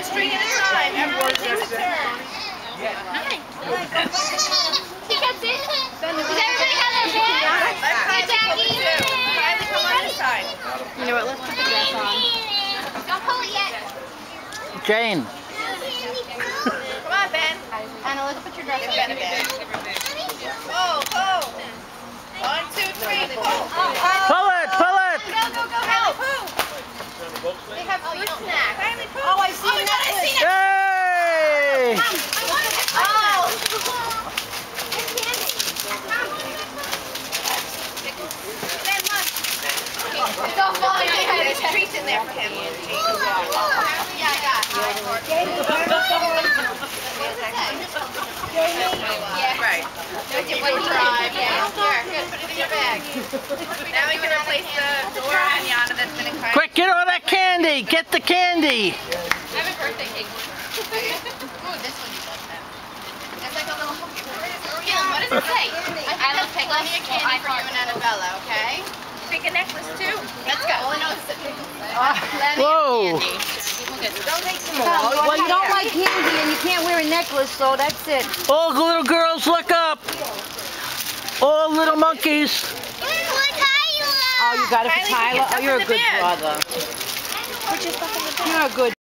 a string at a time. Everyone takes a turn. Hi. He gets it. Does everybody have their bag? Let Kylie pull it too. Kylie, come on this side. You know what? Let's put the dress on. Don't pull it yet. Jane. Come on, Ben. Anna, let's put your dress Get on. Ben a bag. Pull, pull. 1, 2, 3, pull. Pull it, pull it. Go, go, go, Kylie, go. pull. They have food snacks. Kylie, pull. Oh, I see Oh my God, I necklace. see it. Yay! Oh. It's all falling on your head. There's treats in there for him. Yeah, I got it. What does it say? Yeah. Right. One drive. Yeah. Here, good. Put it in your bag. Now we can replace the door Pinyata that's been in Kylie. Quick, get all that candy. Get the candy. I have a birthday cake one. Ooh, this one you like that. It's like a little Gillian, what does it say? I love plenty of candy for you and Annabella, okay? Pick a necklace too. Let's go. All I know is that Whoa. Don't take some more. Well, you don't like candy and you can't wear a necklace, so that's it. All the little girls, look up. All little monkeys. Oh, you got it for Kylie, Tyler? put Oh, you're a yourself in good the bag. brother. You're a good